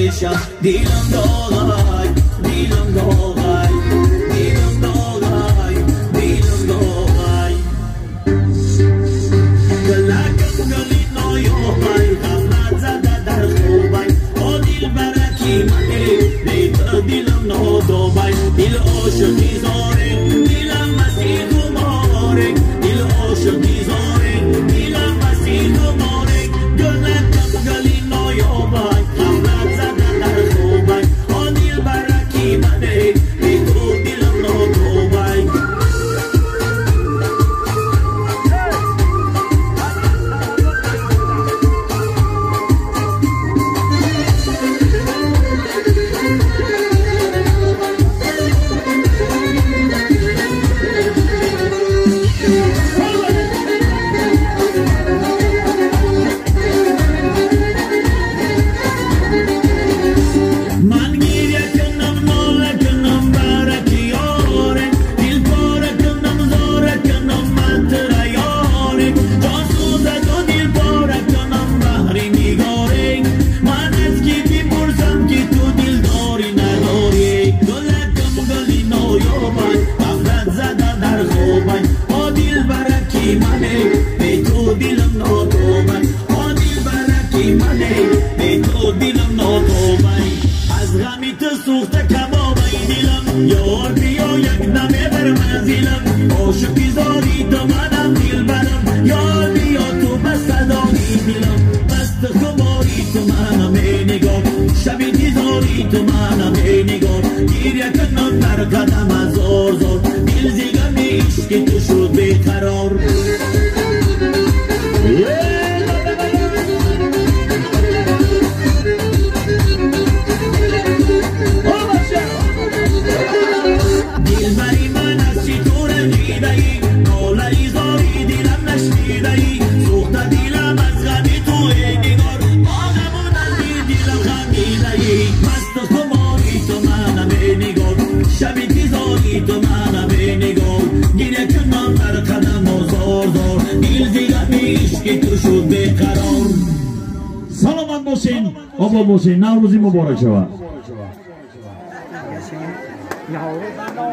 بشم دیلم داغای دیلم داغای دیلم داغای دیلم داغای گلکم گلی نایوهای غفلت زده در خوبای او دیل برکی منه بیت دیلم نادوبای دیل عاشقی زاره دیلم مسیح و ماره دیل عاشقی زاره دیلم مسیح و ماره گلکم گلی نایوهای غفلت زده در خوبای او دیل برکی منه بیت دیلم نادوبای از غمی تو سوخته کبابای دیلم یار بیا یک دمه بر منزلم عاشقی زاری تو منم دیل برم یار بیا تو بس صدایی دیلم مست خماری تو منم ای نگار شبی دیزاری تو منم ای نگار گیریه کنم در قدم از زار زار دیل زیگم عشقی تو شد بیقرار تو منم ای نگار گیره کنم در قدم و زار زار دیل زیگم عشقی تو شد بیقرار. سلامت باشین آباد باشین نوروزی مبارک شود.